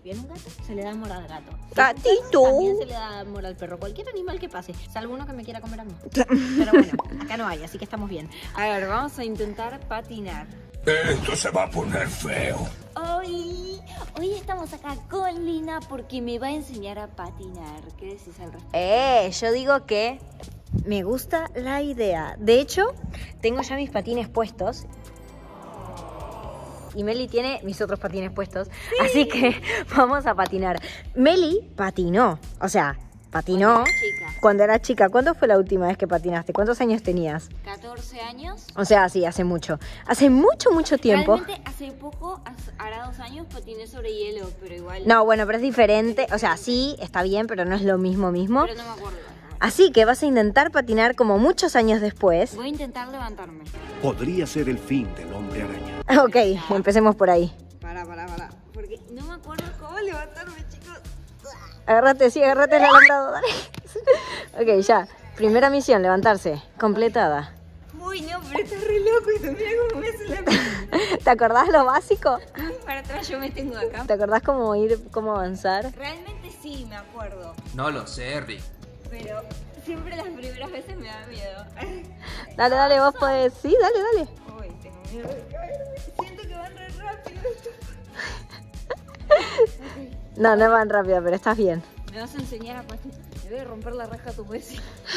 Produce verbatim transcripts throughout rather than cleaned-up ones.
Viene un gato, se le da amor al gato. ¡Gatito! También se le da amor al perro. Cualquier animal que pase, salvo uno que me quiera comer a mí. Pero bueno, acá no hay, así que estamos bien. A ver, vamos a intentar patinar. Esto se va a poner feo. Hoy, hoy estamos acá con Lina porque me va a enseñar a patinar. ¿Qué decís al respecto? Eh, yo digo que me gusta la idea. De hecho, tengo ya mis patines puestos. Y Meli tiene mis otros patines puestos. Sí. Así que vamos a patinar. Meli patinó. O sea, patinó cuando era chica. Cuando era chica. ¿Cuándo fue la última vez que patinaste? ¿Cuántos años tenías? catorce años. O sea, sí, hace mucho. Hace mucho, mucho tiempo. Realmente hace poco, hará dos años, patiné sobre hielo, pero igual. No, bueno, pero es diferente. O sea, sí, está bien, pero no es lo mismo mismo. Pero no me acuerdo. Así que vas a intentar patinar como muchos años después. Voy a intentar levantarme. Podría ser el fin del hombre araña. Ok, empecemos por ahí. Pará, pará, pará. Porque no me acuerdo cómo levantarme, chicos. Agárrate, sí, agárrate el alambrado, dale. Ok, ya. Primera misión, levantarse. Completada. Uy, no, pero está re loco y mira cómo me hace la... ¿Te acordás lo básico? Para atrás yo me tengo acá. ¿Te acordás cómo ir, cómo avanzar? Realmente sí, me acuerdo. No lo sé, Rick. Pero siempre las primeras veces me da miedo. Dale, dale, vos podés. Sí, dale, dale. Uy, tengo miedo de caerme. Siento que van re rápido. No, no van rápido, pero estás bien. Me vas a enseñar a patinar. Me voy a romper la raja a tu vecino.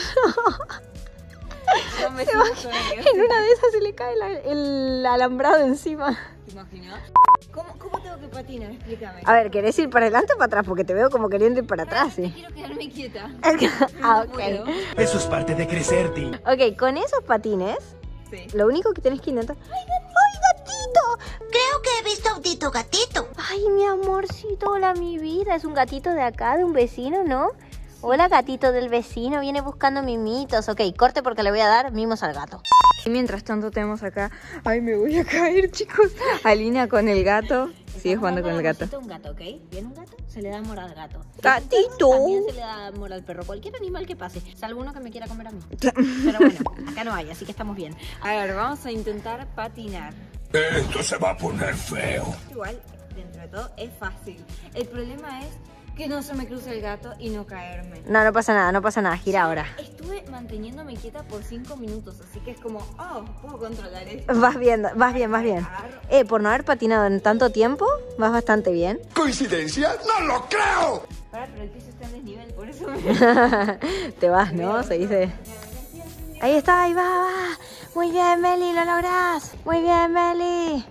No me Se va, en una de esas se le cae la, el alambrado encima. ¿Te imaginas? ¿Cómo, ¿Cómo tengo que patinar? Explícame. A ver, ¿querés ir para adelante o para atrás? Porque te veo como queriendo ir para atrás, ¿sí? Quiero quedarme quieta. Ah, No ok. puedo. Eso es parte de crecer, Tim. Ok, con esos patines, Sí. lo único que tenés que intentar... ¡Ay, gat- ¡ay, gatito! Creo que he visto a Autito Gatito. Ay, mi amorcito, hola, mi vida. Es un gatito de acá, de un vecino, ¿no? Hola, gatito del vecino, viene buscando mimitos. Ok, corte porque le voy a dar mimos al gato. Y mientras tanto tenemos acá... Ay, me voy a caer, chicos. Alina con el gato. Sigue jugando con el gato. Un gato, ¿ok? Viene un gato, se le da amor al gato. ¡Gatito! También se le da amor al perro. Cualquier animal que pase, salvo uno que me quiera comer a mí. Pero bueno, acá no hay, así que estamos bien. A ver, vamos a intentar patinar. Esto se va a poner feo. Igual, dentro de todo, es fácil. El problema es que no se me cruce el gato y no caerme. No, no pasa nada, no pasa nada. Gira ahora. Estuve manteniéndome quieta por cinco minutos, así que es como, oh, puedo controlar esto. Vas bien, vas bien, vas bien. Eh, por no haber patinado en tanto tiempo, vas bastante bien. ¿Coincidencia? ¡No lo creo! Pará, pero el piso está en desnivel, por eso me... Te vas, ¿no? Se dice... Ahí está, ahí va, va. Muy bien, Meli, lo lográs. Muy bien, Meli.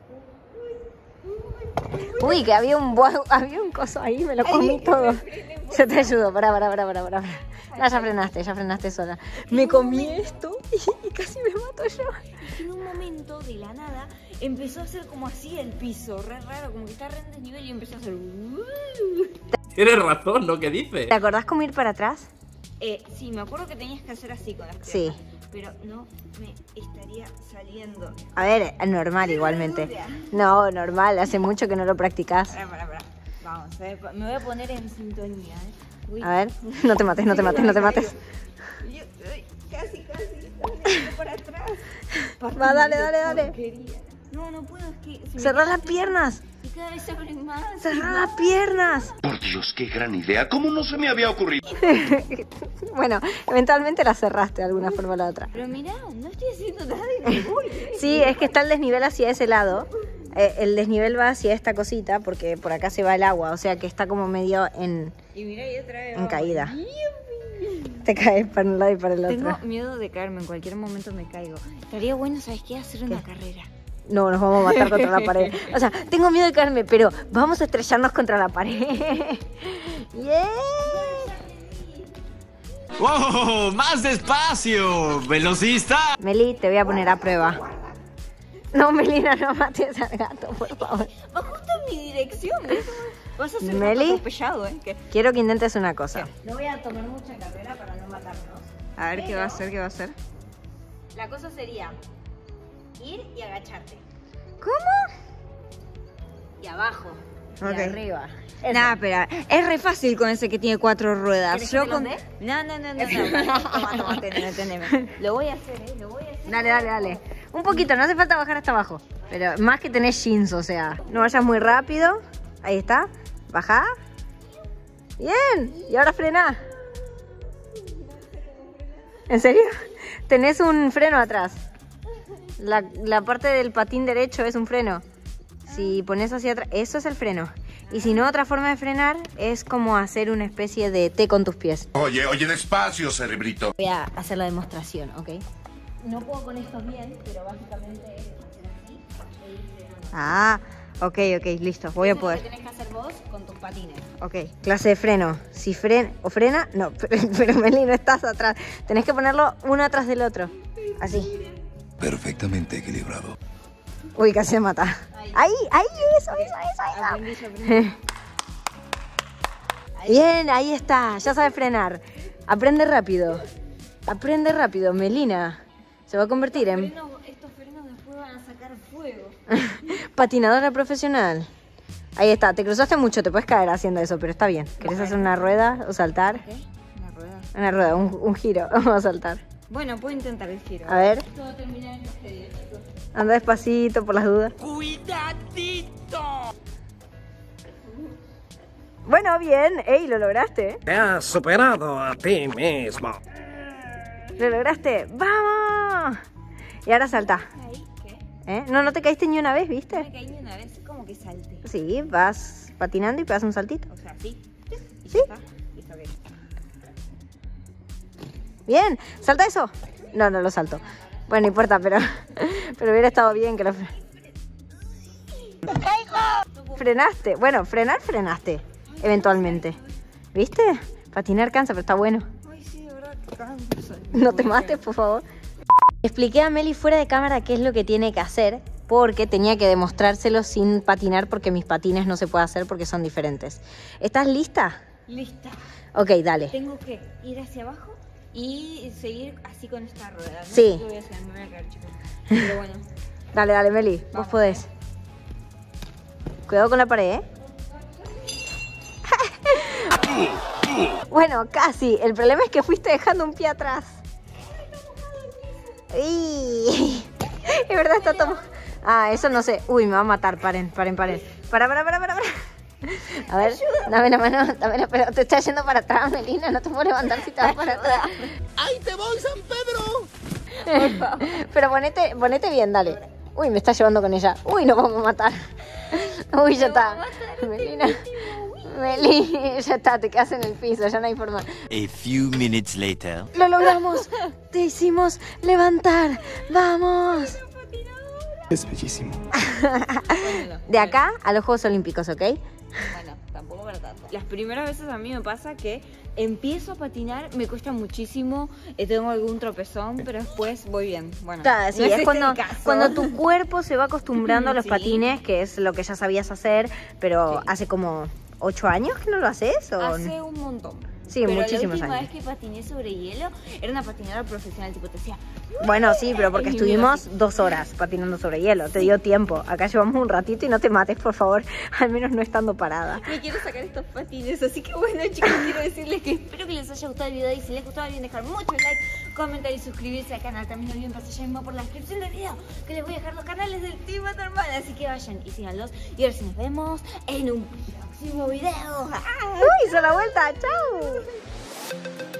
Uy, que había un bu- había un coso ahí, me lo comí todo. Yo te ayudo, pará, pará, pará, pará, pará. No, ya frenaste, ya frenaste sola. Me comí esto y casi me mato yo. En un momento, de la nada, empezó a hacer como así el piso, re raro, como que está re en desnivel y empezó a hacer... Tienes razón, ¿no? ¿Qué dices? ¿Te acordás cómo ir para atrás? Eh, sí, me acuerdo que tenías que hacer así con las Sí. piernas, pero no me estaría saliendo. A ver, normal igualmente. No, normal, hace mucho que no lo practicás. Pará, pará, pará. Vamos, eh, me voy a poner en sintonía, ¿eh? Uy. A ver, no te mates, no te mates, no te mates. Yo, ay, casi, casi, casi por atrás. Va, dale, dale, dale. Porquería. No, no puedo, es que... se me Cerrá queda las piernas. Y cada vez se abren más. Cerrá las piernas. Por Dios, qué gran idea. ¿Cómo no se me había ocurrido? Bueno, eventualmente la cerraste de alguna forma o la otra. Pero mirá, no estoy haciendo nada y me voy. ¿eh? Sí, es que está el desnivel hacia ese lado. Eh, el desnivel va hacia esta cosita porque por acá se va el agua. O sea que está como medio en, Y mirá, y otra vez. en vamos. caída. Te caes para un lado y para el Tengo otro. miedo de caerme, en cualquier momento me caigo. Estaría bueno, ¿sabes qué? Hacer una carrera. No, nos vamos a matar contra la pared. O sea, tengo miedo de caerme, pero vamos a estrellarnos contra la pared. ¡Yeah! ¡Wow! ¡Más despacio! ¡Velocista! Meli, te voy a poner a prueba. No, Melina, no mates al gato, por favor. Va justo en mi dirección, ¿ves? Vas a ser Meli. un atropellado, ¿eh? Que... Quiero que intentes una cosa. No voy a tomar mucha carrera para no matarnos. A ver qué va a hacer, qué va a hacer. La cosa sería ir y agacharte. ¿Cómo? Y abajo. Ok. Y arriba. Nah, pero es re fácil con ese que tiene cuatro ruedas. ¿Querés que Yo te lo con... dé? No, no, no, no, no. Toma, toma, teneme, teneme. Lo voy a hacer, ¿eh? Lo voy a hacer. Dale, dale, dale. Un poquito, no hace falta bajar hasta abajo. Pero más que tenés jeans, o sea, no vayas muy rápido. Ahí está. Baja. Bien. Y ahora frena. ¿En serio? Tenés un freno atrás. La, la parte del patín derecho es un freno. Si pones hacia atrás, eso es el freno. Y si no, otra forma de frenar es como hacer una especie de T con tus pies. Oye, oye, despacio, cerebrito. Voy a hacer la demostración, ¿ok? No puedo con estos bien, pero básicamente es hacer así e ir frenando. Ah, ok, ok, listo, voy a poder. Eso es lo que tenés que hacer vos con tus patines. Ok, clase de freno. Si frena o frena, no, pero, pero Meli, no estás atrás. Tenés que ponerlo uno atrás del otro. Así. Perfectamente equilibrado. Uy, casi me mata. Ahí, ahí, eso, eso, eso, Aprendí, eso. yo aprendí. Bien, ahí está, ya sabe frenar. Aprende rápido. Aprende rápido, Melina. Se va a convertir en Frenos- estos frenos después van a sacar fuego. patinadora profesional. Ahí está, te cruzaste mucho, te puedes caer haciendo eso, pero está bien. ¿Querés hacer una rueda o saltar? ¿Qué? Una rueda. Una rueda, un, un giro. Vamos a saltar. Bueno, puedo intentar el giro. A ver, Esto va a terminar en tragedia, chicos. anda despacito por las dudas. ¡Cuidadito! Bueno, bien. Ey, lo lograste. Te has superado a ti mismo. Lo lograste. ¡Vamos! Y ahora salta. Ahí, ¿qué? ¿Eh? No, no te caíste ni una vez, No me ¿viste? caí ni una vez, como que salte. Sí, vas patinando y pegas un saltito. O sea, sí. Y ¿Sí? ya está. Listo, ok. Bien, ¿salta eso? No, no lo salto. Bueno, no importa, pero, pero hubiera estado bien que lo fre- frenaste. Bueno, frenar, frenaste. Eventualmente. ¿Viste? Patinar cansa, pero está bueno. Ay, sí, de verdad, que cansa. No te mates, por favor. Expliqué a Meli fuera de cámara qué es lo que tiene que hacer, porque tenía que demostrárselo sin patinar, porque mis patines no se puede hacer porque son diferentes. ¿Estás lista? Lista. Ok, dale. Tengo que ir hacia abajo y seguir así con esta rueda. No Sí. sé qué voy a hacer, me voy a caer, chicos. Pero bueno. Dale, dale, Meli, vos Vamos. podés. Cuidado con la pared, ¿eh? Bueno, casi. El problema es que fuiste dejando un pie atrás. ¡Ih! Es verdad, está todo... Ah, eso no sé. Uy, me va a matar. Paren, paren, paren. Para, para, para, para, para. A ver, dame la mano, dame la... Pero te estás yendo para atrás, Melina. No te puedo levantar si te vas para atrás. ¡Ahí te voy, San Pedro! Pero ponete, ponete bien, dale. Uy, me está llevando con ella. Uy, nos vamos a matar. Uy, ya está. Melina. Meli, ya está, te quedas en el piso, ya no hay forma. A few minutes later. ¡Lo logramos! ¡Te hicimos levantar! ¡Vamos! Es bellísimo. De acá a los Juegos Olímpicos, ¿ok? Bueno, tampoco para tanto. Las primeras veces a mí me pasa que empiezo a patinar, me cuesta muchísimo, eh, tengo algún tropezón, pero después voy bien. Bueno, Claro, sí, no es ese cuando, el caso. cuando tu cuerpo se va acostumbrando a los Sí. patines, que es lo que ya sabías hacer, pero Sí. hace como ocho años que no lo haces, ¿o? Hace un montón. Sí, pero muchísimos la última años. vez que patiné sobre hielo era una patinadora profesional, tipo te decía, Bueno, sí, pero porque Ay, estuvimos mira. dos horas patinando sobre hielo, te dio tiempo. Acá llevamos un ratito y no te mates, por favor, al menos no estando parada. me quiero sacar estos patines, así que bueno chicos, quiero decirles que espero que les haya gustado el video y si les gustó no olviden dejar mucho like, comentar y suscribirse al canal. También no olviden pasar ya mismo por la descripción del video, que les voy a dejar los canales del Team Normal, así que vayan y síganlos. Y ahora sí nos vemos en un próximo video. ¡Ah! ¡Uy, hizo la vuelta! ¡Chao!